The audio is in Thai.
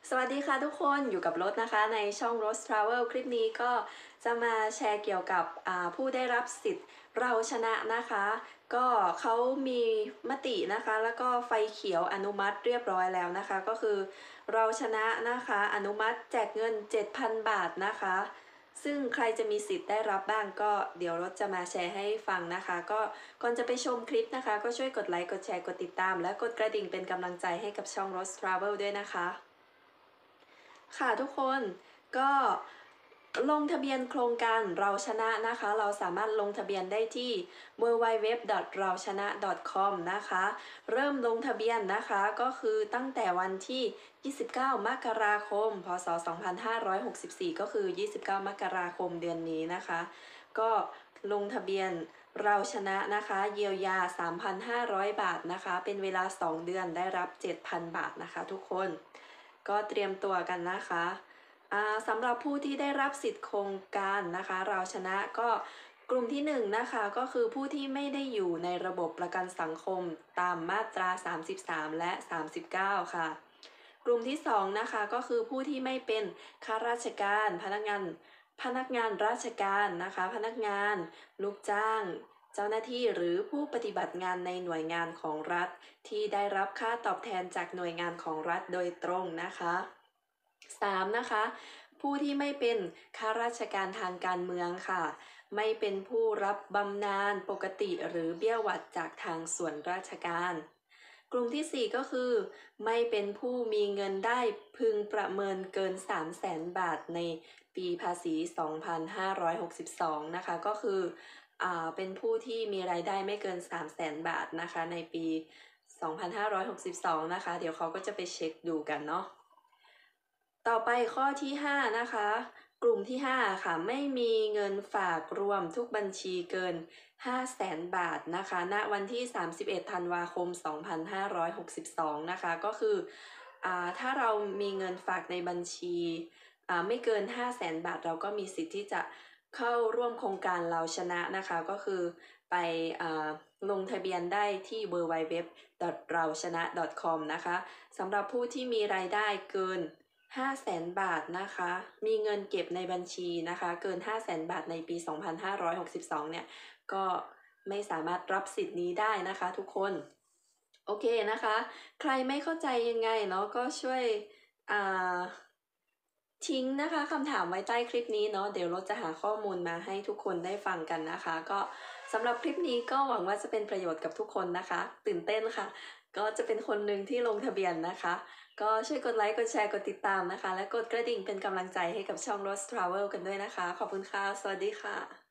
สวัสดีค่ะทุกคนอยู่กับรถนะคะในช่อง Rose Travel คลิปนี้ก็จะมาแชร์เกี่ยวกับผู้ได้รับสิทธิ์เราชนะนะคะก็เขามีมตินะคะแล้วก็ไฟเขียวอนุมัติเรียบร้อยแล้วนะคะก็คือเราชนะนะคะอนุมัติแจกเงิน 7,000 บาทนะคะซึ่งใครจะมีสิทธิ์ได้รับบ้างก็เดี๋ยวรถจะมาแชร์ให้ฟังนะคะก็ก่อนจะไปชมคลิปนะคะก็ช่วยกดไลค์กดแชร์กดติดตามและกดกระดิ่งเป็นกำลังใจให้กับช่อง Rose Travel ด้วยนะคะค่ะทุกคนก็ลงทะเบียนโครงการเราชนะนะคะเราสามารถลงทะเบียนได้ที่ www.rauchana.com นะคะเริ่มลงทะเบียนนะคะก็คือตั้งแต่วันที่ 29 มกราคม พศ 2564 ก็คือ 29 มกราคมเดือนนี้นะคะก็ลงทะเบียนเราชนะนะคะเยียวยา 3,500 บาทนะคะเป็นเวลา 2 เดือนได้รับ 7,000 บาทนะคะทุกคนก็เตรียมตัวกันนะคะสำหรับผู้ที่ได้รับสิทธิ์โครงการนะคะเราชนะก็กลุ่มที่1นะคะก็คือผู้ที่ไม่ได้อยู่ในระบบประกันสังคมตามมาตรา 33 และ 39 ค่ะกลุ่มที่2นะคะก็คือผู้ที่ไม่เป็นข้าราชการพนักงานราชการนะคะพนักงานลูกจ้างเจ้าหน้าที่หรือผู้ปฏิบัติงานในหน่วยงานของรัฐที่ได้รับค่าตอบแทนจากหน่วยงานของรัฐโดยตรงนะคะ3นะคะผู้ที่ไม่เป็นข้าราชการทางการเมืองค่ะไม่เป็นผู้รับบำนาญปกติหรือเบี้ยหวัดจากทางส่วนราชการกลุ่มที่4ก็คือไม่เป็นผู้มีเงินได้พึงประเมินเกิน 300,000 บาทในปีภาษี 2562 นะคะก็คือเป็นผู้ที่มีรายได้ไม่เกิน 300,000 บาทนะคะในปี 2562 นะคะเดี๋ยวเขาก็จะไปเช็คดูกันเนาะต่อไปข้อที่5นะคะกลุ่มที่5ค่ะไม่มีเงินฝากรวมทุกบัญชีเกิน 500,000 บาทนะคะณวันที่ 31 ธันวาคม 2562 นะคะก็คือถ้าเรามีเงินฝากในบัญชีไม่เกิน 500,000 บาทเราก็มีสิทธิ์ที่จะเข้าร่วมโครงการเราชนะนะคะก็คือไปลงทะเบียนได้ที่ www.rauchana.com นะคะสำหรับผู้ที่มีรายได้เกิน 500,000 บาทนะคะมีเงินเก็บในบัญชีนะคะเกิน 500,000 บาทในปี 2562 เนี่ยก็ไม่สามารถรับสิทธิ์นี้ได้นะคะทุกคนโอเคนะคะใครไม่เข้าใจยังไงเนาะก็ช่วยทิ้งนะคะคำถามไว้ใต้คลิปนี้เนาะเดี๋ยวเราจะหาข้อมูลมาให้ทุกคนได้ฟังกันนะคะก็สำหรับคลิปนี้ก็หวังว่าจะเป็นประโยชน์กับทุกคนนะคะตื่นเต้นค่ะก็จะเป็นคนหนึ่งที่ลงทะเบียนนะคะก็ช่วยกดไลค์กดแชร์กดติดตามนะคะและกดกระดิ่งเป็นกำลังใจให้กับช่อง Rose Travel กันด้วยนะคะขอบคุณค่ะสวัสดีค่ะ